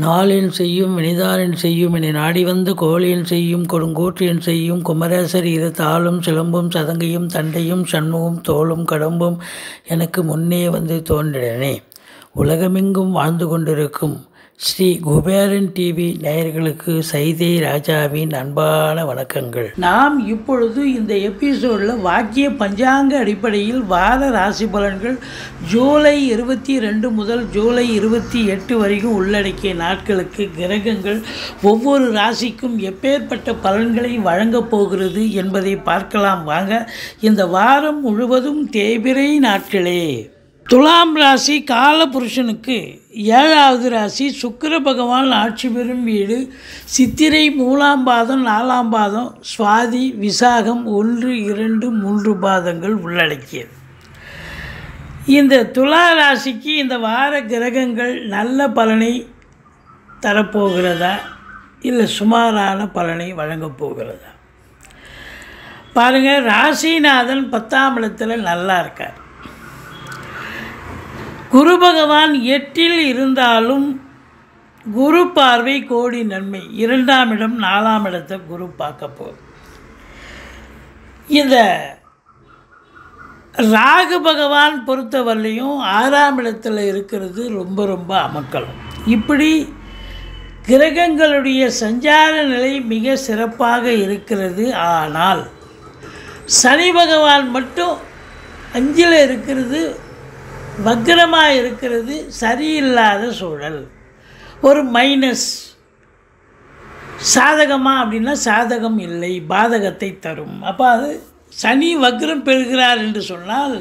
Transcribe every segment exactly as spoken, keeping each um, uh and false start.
நாளென் செய்யும் வினைதானென் செய்யும் என நாடி வந்த கோளென் செய்யும் கொடுங்கோற்றென் செய்யும் குமரேசர் இரு தாளும் சிலம்பும் சதங்கையும் தண்டையும் சண்முகம் தோளும் கடம்பும் எனக்கு முன்னே வந்து தோன்றினே. உலகமெங்கும் வாழ்ந்து கொண்டிருக்கும் ஸ்ரீ குபேரன் டிவி நேயர்களுக்கு சைதை ராஜாவின் அன்பான வணக்கங்கள். நாம் இப்பொழுது இந்த எபிசோடில் வாக்கிய பஞ்சாங்க அடிப்படையில் வார ராசி பலன்கள் ஜூலை இருபத்தி ரெண்டு முதல் ஜூலை இருபத்தி எட்டு வரைக்கும் உள்ளடக்கிய நாட்களுக்கு கிரகங்கள் ஒவ்வொரு ராசிக்கும் எப்பேற்பட்ட பலன்களை வழங்கப் போகிறது என்பதை பார்க்கலாம் வாங்க. இந்த வாரம் முழுவதும் தேய்பிறை நாட்களே. துலாம் ராசி காலபுருஷனுக்கு ஏழாவது ராசி. சுக்கிர பகவான் ஆட்சி பெறும் வீடு. சித்திரை மூலாம் பாதம் நாலாம் பாதம் சுவாதி விசாகம் ஒன்று இரண்டு மூன்று பாதங்கள் உள்ளடக்கியது. இந்த துலா ராசிக்கு இந்த வார கிரகங்கள் நல்ல பலனை தரப்போகிறதா இல்லை சுமாரான பலனை வழங்கப் போகிறதா பாருங்கள். ராசிநாதன் பத்தாம் இடத்துல நல்லா இருக்கார். குரு பகவான் எட்டில் இருந்தாலும் குரு பார்வை கோடி நன்மை. இரண்டாம் இடம் நாலாம் இடத்தை குரு பார்க்க போகுது. இந்த ராகு பகவான் பொறுத்தவரையிலையும் ஆறாம் இடத்துல இருக்கிறது ரொம்ப ரொம்ப அமக்கலம். இப்படி கிரகங்களுடைய சஞ்சார நிலை மிக சிறப்பாக இருக்கிறது. ஆனால் சனி பகவான் மட்டும் அஞ்சில் இருக்கிறது, வக்ரமாக இருக்கிறது, சரியில்லாத சூழல், ஒரு மைனஸ். சாதகமாக அப்படின்னா சாதகம் இல்லை, பாதகத்தை தரும். அப்போ அது சனி வக்ரம் பெறுகிறார் என்று சொன்னால்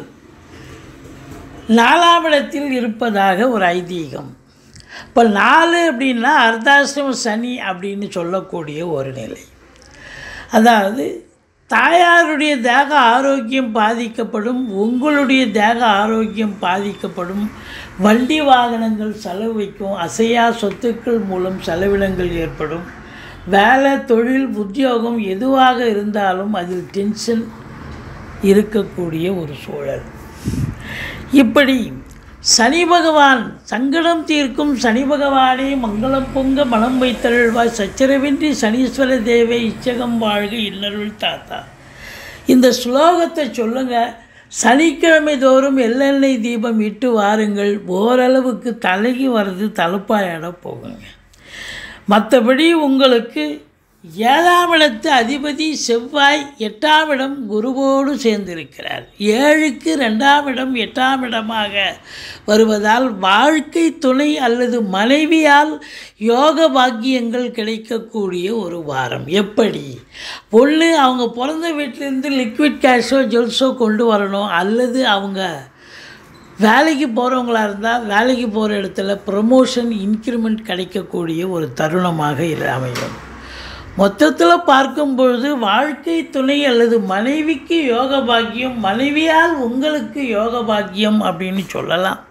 நாலாம் இடத்தில் இருப்பதாக ஒரு ஐதீகம். இப்போ நாலு அப்படின்னா அர்த்தாஷ்டம சனி அப்படின்னு சொல்லக்கூடிய ஒரு நிலை. அதாவது தாயாருடைய தேக ஆரோக்கியம் பாதிக்கப்படும், உங்களுடைய தேக ஆரோக்கியம் பாதிக்கப்படும், வண்டி வாகனங்கள் செலவு வைக்கும், அசையா சொத்துக்கள் மூலம் செலவினங்கள் ஏற்படும், வேலை தொழில் உத்தியோகம் எதுவாக இருந்தாலும் அதில் டென்ஷன் இருக்கக்கூடிய ஒரு சூழல். இப்படி சனி பகவான் சங்கடம் தீர்க்கும் சனி பகவானே மங்களம் பொங்க மனம் வைத்தருள்வாய் சச்சரவின்றி சனீஸ்வர தேவை இச்சகம் வாழ்க இன்னருள் தாத்தா. இந்த ஸ்லோகத்தை சொல்லுங்கள். சனிக்கிழமை தோறும் எள்ளெண்ணெய் தீபம் இட்டு வாருங்கள். ஓரளவுக்கு தலைக்கு வர்றது தலுப்பாயிட போகுங்க. மற்றபடி உங்களுக்கு ஏழாம் இடத்து அதிபதி செவ்வாய் எட்டாம் இடம் குருவோடு சேர்ந்திருக்கிறார். ஏழுக்கு ரெண்டாம் இடம் எட்டாம் இடமாக வருவதால் வாழ்க்கை துணை அல்லது மனைவியால் யோக பாக்கியங்கள் கிடைக்கக்கூடிய ஒரு வாரம். எப்படி? ஒன்று, அவங்க பிறந்த வீட்டிலேருந்து லிக்விட் கேஷோ ஜுவல்ஸோ கொண்டு வரணும், அல்லது அவங்க வேலைக்கு போகிறவங்களாக இருந்தால் வேலைக்கு போகிற இடத்துல ப்ரமோஷன் இன்க்ரிமெண்ட் கிடைக்கக்கூடிய ஒரு தருணமாக அமையும். மொத்தத்தில் பார்க்கும் பொழுது வாழ்க்கை துணை அல்லது மனைவிக்கு யோக பாக்கியம், மனைவியால் உங்களுக்கு யோக பாக்கியம் அப்படின்னு சொல்லலாம்.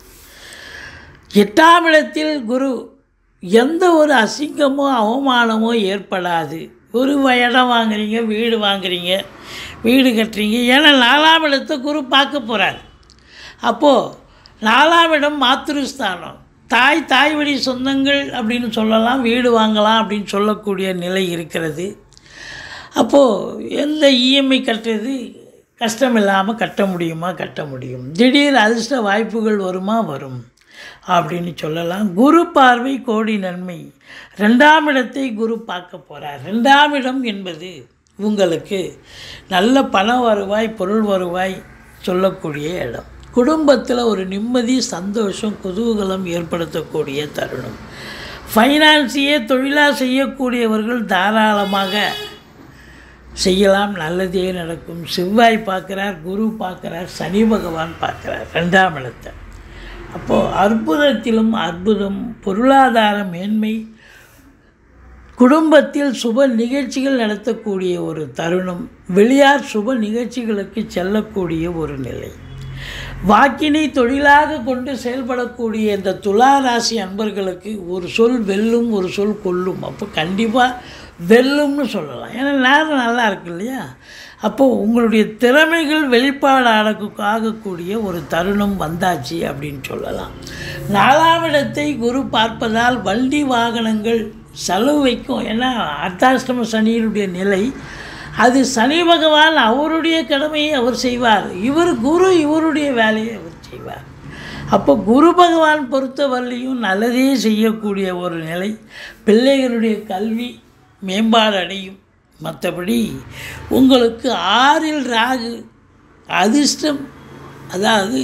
எட்டாம் இடத்தில் குரு, எந்த ஒரு அசிங்கமோ அவமானமோ ஏற்படாது. ஒரு இடம் வாங்குறீங்க, வீடு வாங்குறீங்க, வீடு கட்டுறீங்க. ஏன்னா நாலாம் இடத்தை குரு பார்க்க போகிறார். அப்போது நாலாம் இடம் மாத்ருஸ்தானம், தாய் தாய் வழி சொந்தங்கள் அப்படின்னு சொல்லலாம், வீடு வாங்கலாம் அப்படின்னு சொல்லக்கூடிய நிலை இருக்கிறது. அப்போது எந்த இஎம்ஐ கட்டுறது கஷ்டம் இல்லாமல் கட்ட முடியுமா? கட்ட முடியும். திடீர் அதிர்ஷ்ட வாய்ப்புகள் வருமா? வரும் அப்படின்னு சொல்லலாம். குரு பார்வை கோடி நன்மை. ரெண்டாம் இடத்தை குரு பார்க்க போகிறார். ரெண்டாம் இடம் என்பது உங்களுக்கு நல்ல பண வருவாய், பொருள் வருவாய் சொல்லக்கூடிய இடம். குடும்பத்தில் ஒரு நிம்மதி, சந்தோஷம், குதூகலம் ஏற்படுத்தக்கூடிய தருணம். ஃபைனான்ஸையே தொழிலாக செய்யக்கூடியவர்கள் தாராளமாக செய்யலாம், நல்லதே நடக்கும். செவ்வாய் பார்க்குறார், குரு பார்க்குறார், சனி பகவான் பார்க்குறார் ரெண்டாம் இடத்தை. அப்போது அற்புதத்திலும் அற்புதம், பொருளாதார மேன்மை, குடும்பத்தில் சுப நிகழ்ச்சிகள் நடத்தக்கூடிய ஒரு தருணம், வெளியார் சுப நிகழ்ச்சிகளுக்கு செல்லக்கூடிய ஒரு நிலை. வாக்கினை தொழிலாக கொண்டு செயல்படக்கூடிய இந்த துலா ராசி அன்பர்களுக்கு ஒரு சொல் வெல்லும், ஒரு சொல் கொல்லும். அப்போ கண்டிப்பாக வெல்லும்னு சொல்லலாம். ஏன்னா நேரம் நல்லா இருக்கு இல்லையா? அப்போது உங்களுடைய திறமைகள் வெளிப்பாடு ஆகக்கூடிய ஒரு தருணம் வந்தாச்சு அப்படின்னு சொல்லலாம். நாலாம் இடத்தை குரு பார்ப்பதால் வண்டி வாகனங்கள் செலவு வைக்கும். ஏன்னா அர்த்தாஷ்டம சனியினுடைய நிலை அது சனி பகவான் அவருடைய கடமையை அவர் செய்வார், இவர் குரு இவருடைய வேலையை அவர் செய்வார். அப்போ குரு பகவான் பொறுத்தவரையிலையும் நல்லதே செய்யக்கூடிய ஒரு நிலை, பிள்ளைகளுடைய கல்வி மேம்பாடு அடையும். மற்றபடி உங்களுக்கு ஆறில் ராகு அதிர்ஷ்டம், அதாவது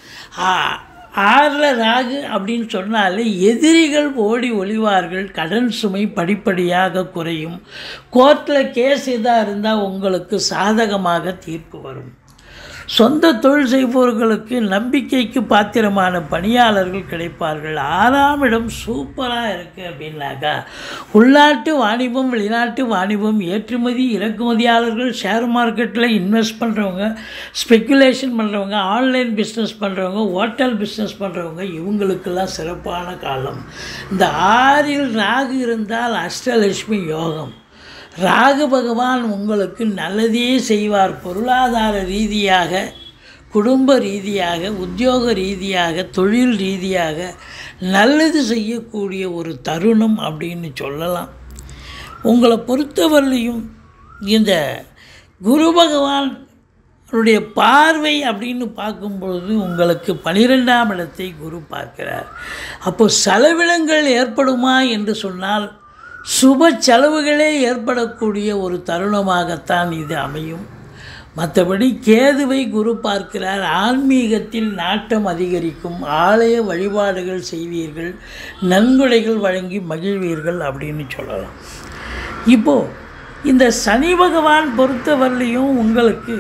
ஆறில் ராகு அப்படின்னு சொன்னாலே எதிரிகள் ஓடி ஒளிவார்கள், கடன் சுமை படிப்படியாக குறையும், கோர்ட்டில் கேஸ் எதாக இருந்தால் உங்களுக்கு சாதகமாக தீர்ப்பு வரும். சொந்த தொழில் செய்பவர்களுக்கு நம்பிக்கைக்கு பாத்திரமான பணியாளர்கள் கிடைப்பார்கள். ஆறாம் இடம் சூப்பராக இருக்குது அப்படின்னாக்கா உள்நாட்டு வாணிபம் வெளிநாட்டு வாணிபம் ஏற்றுமதி இறக்குமதியாளர்கள் ஷேர் மார்க்கெட்டில் இன்வெஸ்ட் பண்ணுறவங்க ஸ்பெக்குலேஷன் பண்ணுறவங்க ஆன்லைன் பிஸ்னஸ் பண்ணுறவங்க ஹோட்டல் பிஸ்னஸ் பண்ணுறவங்க இவங்களுக்கெல்லாம் சிறப்பான காலம். இந்த ஆறில் ராகு இருந்தால் அஷ்டலட்சுமி யோகம். ராகு பகவான் உங்களுக்கு நல்லதே செய்வார். பொருளாதார ரீதியாக குடும்ப ரீதியாக உத்தியோக ரீதியாக தொழில் ரீதியாக நல்லது செய்யக்கூடிய ஒரு தருணம் அப்படின்னு சொல்லலாம். உங்களை பொறுத்தவரையிலையும் இந்த குரு பகவானுடைய பார்வை அப்படின்னு பார்க்கும்பொழுது உங்களுக்கு பனிரெண்டாம் இடத்தை குரு பார்க்கிறார். அப்போது செலவினங்கள் ஏற்படுமா என்று சொன்னால் சுப செலவுகளே ஏற்படக்கூடிய ஒரு தருணமாகத்தான் இது அமையும். மற்றபடி கேதுவை குரு பார்க்கிறார். ஆன்மீகத்தில் நாட்டம் அதிகரிக்கும், ஆலய வழிபாடுகள் செய்வீர்கள், நன்கொடைகள் வழங்கி மகிழ்வீர்கள் அப்படின்னு சொல்லலாம். இப்போது இந்த சனி பகவான் பொறுத்தவரையிலையும் உங்களுக்கு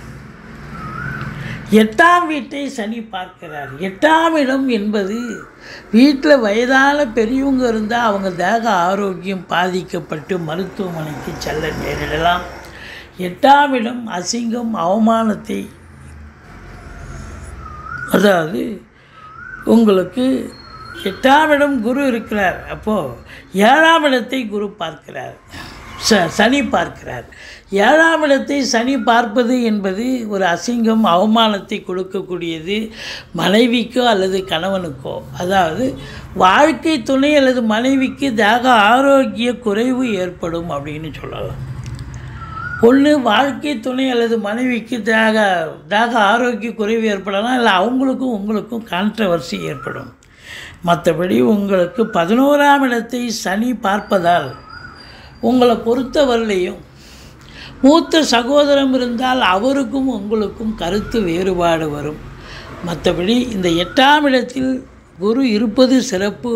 எட்டாம் வீட்டை சனி பார்க்கிறார். எட்டாம் இடம் என்பது வீட்டில் வயதான பெரியவங்க இருந்தால் அவங்க தேக ஆரோக்கியம் பாதிக்கப்பட்டு மருத்துவமனைக்கு செல்ல நேரிடலாம். எட்டாம் இடம் அசிங்கம் அவமானத்தை, அதாவது உங்களுக்கு எட்டாம் இடம் குரு இருக்கிறார். அப்போது ஏழாம் இடத்தை குரு பார்க்கிறார், ச சனி பார்க்கிறார். ஏழாம் இடத்தை சனி பார்ப்பது என்பது ஒரு அசிங்கம் அவமானத்தை கொடுக்கக்கூடியது மனைவிக்கோ அல்லது கணவனுக்கோ. அதாவது வாழ்க்கை துணை அல்லது மனைவிக்கு தேக ஆரோக்கிய குறைவு ஏற்படும் அப்படின்னு சொல்லலாம். ஒன்று வாழ்க்கை துணை அல்லது மனைவிக்கு தேக தேக ஆரோக்கிய குறைவு ஏற்படலாம், இல்லை அவங்களுக்கும் உங்களுக்கும் கான்ட்ரவர்சி ஏற்படும். மற்றபடி உங்களுக்கு பதினோராம் இடத்தை சனி பார்ப்பதால் உங்களை பொறுத்தவரையிலையும் மூத்த சகோதரம் இருந்தால் அவருக்கும் உங்களுக்கும் கருத்து வேறுபாடு வரும். மற்றபடி இந்த எட்டாம் இடத்தில் குரு இருப்பது சிறப்பு.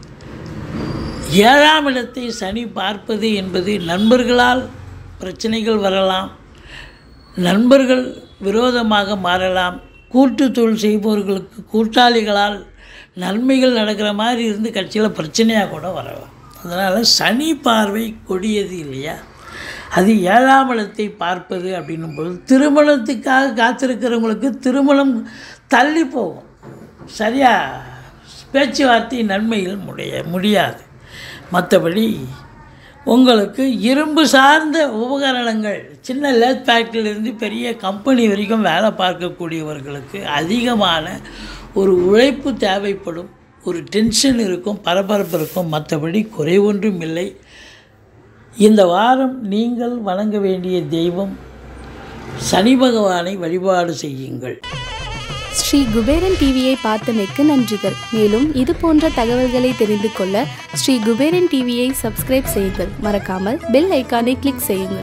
ஏழாம் இடத்தை சனி பார்ப்பது என்பது நண்பர்களால் பிரச்சனைகள் வரலாம், நண்பர்கள் விரோதமாக மாறலாம், கூட்டு தொழில் செய்பவர்களுக்கு கூட்டாளிகளால் நன்மைகள் நடக்கிற மாதிரி இருந்து கட்சியில் பிரச்சனையாக கூட வரலாம். அதனால் சனி பார்வை கொடியது இல்லையா, அது ஏழாம் இடத்தை பார்ப்பது அப்படின்னும்போது திருமணத்துக்காக காத்திருக்கிறவங்களுக்கு திருமணம் தள்ளி போகும். சரியாக பேச்சுவார்த்தை நன்மைகள் முடிய முடியாது. மற்றபடி உங்களுக்கு இரும்பு சார்ந்த உபகரணங்கள் சின்ன லேத் ஃபேக்ட்ரியிலேருந்து பெரிய கம்பெனி வரைக்கும் வேலை பார்க்கக்கூடியவர்களுக்கு அதிகமான ஒரு உழைப்பு தேவைப்படும், ஒரு டென்ஷன் இருக்கும், பரபரப்பு இருக்கும். மற்றபடி குறை ஒன்றும் இல்லை. இந்த வாரம் நீங்கள் வணங்க வேண்டிய தெய்வம் சனி பகவானை வழிபாடு செய்யுங்கள். ஸ்ரீ குபேரன் டிவியை பார்த்தமைக்கு நன்றிகள். மேலும் இது போன்ற தகவல்களை தெரிந்து கொள்ள ஸ்ரீ குபேரன் டிவியை சப்ஸ்கிரைப் செய்யுங்கள். மறக்காமல் பெல் ஐக்கானை கிளிக் செய்யுங்கள்.